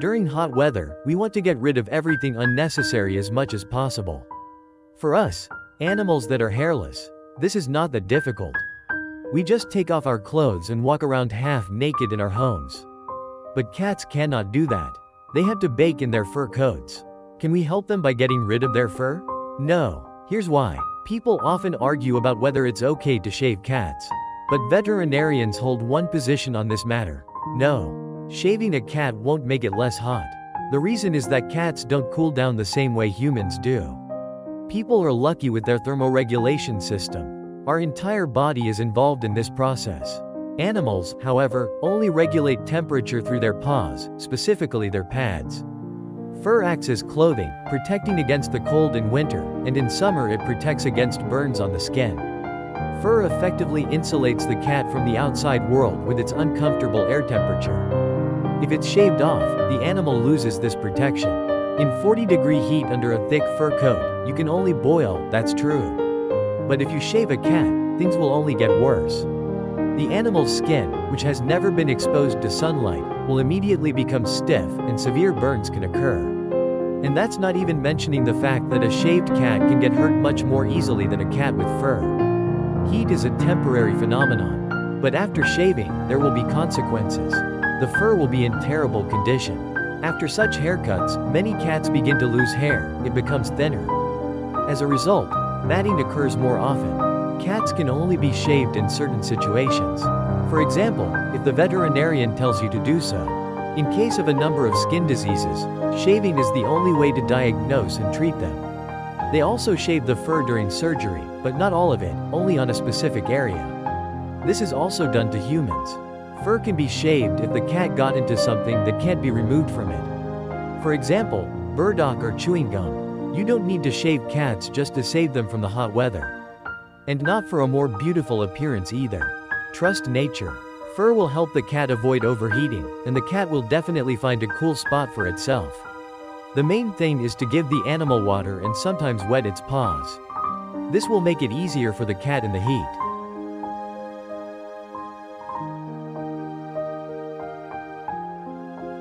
During hot weather, we want to get rid of everything unnecessary as much as possible. For us, animals that are hairless, this is not that difficult. We just take off our clothes and walk around half naked in our homes. But cats cannot do that. They have to bake in their fur coats. Can we help them by getting rid of their fur? No. Here's why. People often argue about whether it's okay to shave cats. But veterinarians hold one position on this matter. No. Shaving a cat won't make it less hot. The reason is that cats don't cool down the same way humans do. People are lucky with their thermoregulation system. Our entire body is involved in this process. Animals, however, only regulate temperature through their paws, specifically their pads. Fur acts as clothing, protecting against the cold in winter, and in summer it protects against burns on the skin. Fur effectively insulates the cat from the outside world with its uncomfortable air temperature. If it's shaved off, the animal loses this protection. In 40-degree heat under a thick fur coat, you can only boil, that's true. But if you shave a cat, things will only get worse. The animal's skin, which has never been exposed to sunlight, will immediately become stiff, and severe burns can occur. And that's not even mentioning the fact that a shaved cat can get hurt much more easily than a cat with fur. Heat is a temporary phenomenon. But after shaving, there will be consequences. The fur will be in terrible condition. After such haircuts, many cats begin to lose hair, it becomes thinner. As a result, matting occurs more often. Cats can only be shaved in certain situations. For example, if the veterinarian tells you to do so. In case of a number of skin diseases, shaving is the only way to diagnose and treat them. They also shave the fur during surgery, but not all of it, only on a specific area. This is also done to humans. Fur can be shaved if the cat got into something that can't be removed from it. For example, burdock or chewing gum. You don't need to shave cats just to save them from the hot weather. And not for a more beautiful appearance either. Trust nature. Fur will help the cat avoid overheating, and the cat will definitely find a cool spot for itself. The main thing is to give the animal water and sometimes wet its paws. This will make it easier for the cat in the heat.